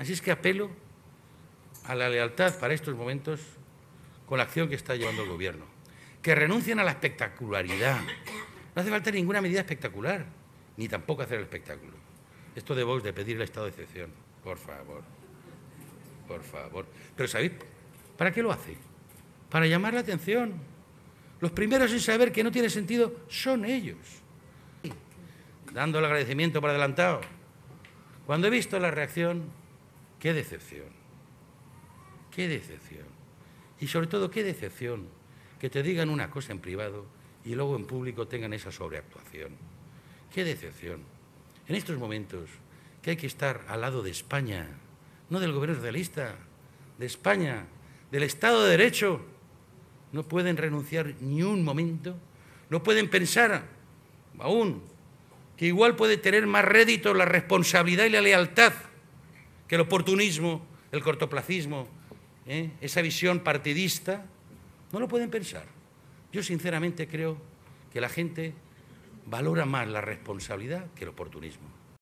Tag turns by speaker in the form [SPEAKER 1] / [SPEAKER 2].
[SPEAKER 1] Así es que apelo a la lealtad para estos momentos con la acción que está llevando el Gobierno. Que renuncien a la espectacularidad. No hace falta ninguna medida espectacular, ni tampoco hacer el espectáculo. Esto de Vox, de pedir el estado de excepción, por favor. Por favor. Pero ¿sabéis para qué lo hace? Para llamar la atención. Los primeros en saber que no tiene sentido son ellos. Dando el agradecimiento por adelantado. Cuando he visto la reacción, qué decepción. Qué decepción. Y sobre todo, qué decepción que te digan una cosa en privado y luego en público tengan esa sobreactuación. Qué decepción. En estos momentos que hay que estar al lado de España, no del gobierno socialista, de España, del Estado de Derecho, no pueden renunciar ni un momento, no pueden pensar aún que igual puede tener más rédito la responsabilidad y la lealtad que el oportunismo, el cortoplacismo, esa visión partidista. No lo pueden pensar. Yo sinceramente creo que la gente valora más la responsabilidad que el oportunismo.